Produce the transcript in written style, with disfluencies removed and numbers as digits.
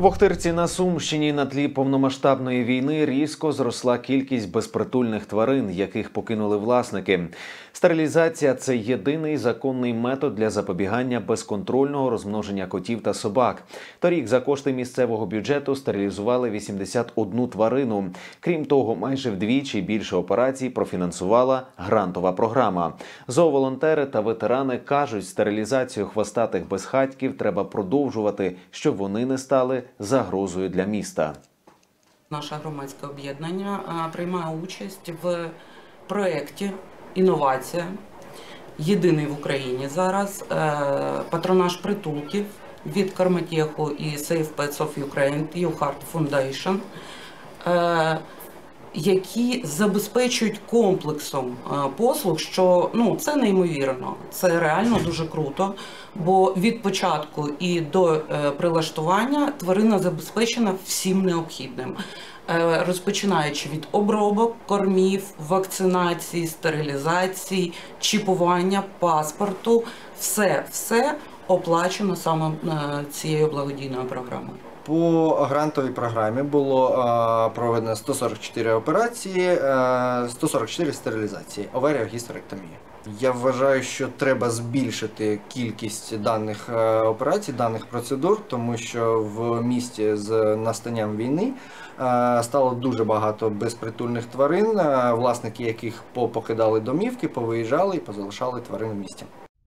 В Охтирці на Сумщині на тлі повномасштабної війни різко зросла кількість безпритульних тварин, яких покинули власники. Стерилізація – це єдиний законний метод для запобігання безконтрольного розмноження котів та собак. Торік за кошти місцевого бюджету стерилізували 81 тварину. Крім того, майже вдвічі більше операцій профінансувала грантова програма. Зооволонтери та ветерани кажуть, стерилізацію хвостатих безхатьків треба продовжувати, щоб вони не стали загрозою для міста. Наше громадське об'єднання приймає участь в проєкті «Інновація», єдиний в Україні зараз, патронаж притулків від Корматеху і Save Pets of Ukraine, You Heart Foundation, які забезпечують комплексом послуг, що це неймовірно, це реально дуже круто, бо від початку і до прилаштування тварина забезпечена всім необхідним. Розпочинаючи від обробок, кормів, вакцинації, стерилізації, чіпування, паспорту, все оплачено саме цією благодійною програмою. По грантовій програмі було проведено 144 операції, 144 стерилізації, аварія, гістеректомія. Я вважаю, що треба збільшити кількість даних операцій, даних процедур, тому що в місті з настанням війни стало дуже багато безпритульних тварин, власники яких покидали домівки, повиїжджали і позалишали тварин в місті.